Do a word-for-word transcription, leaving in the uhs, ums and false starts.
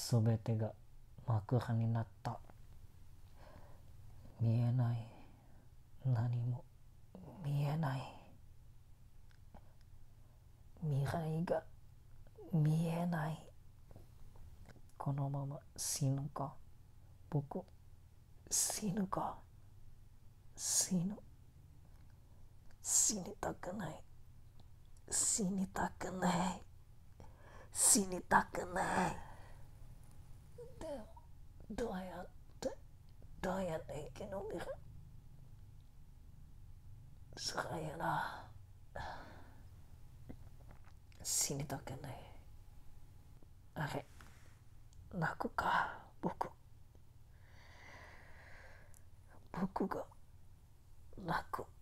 すべてが幕張になった。見えない、何も見えない。未来が見えない。このまま死ぬか。僕死ぬか。死ぬ。死にたくない。死にたくない。死にたくない。でもどうやってどうやって生き延びる。それやな。死にたくない。あれ、泣くか。僕僕が泣く。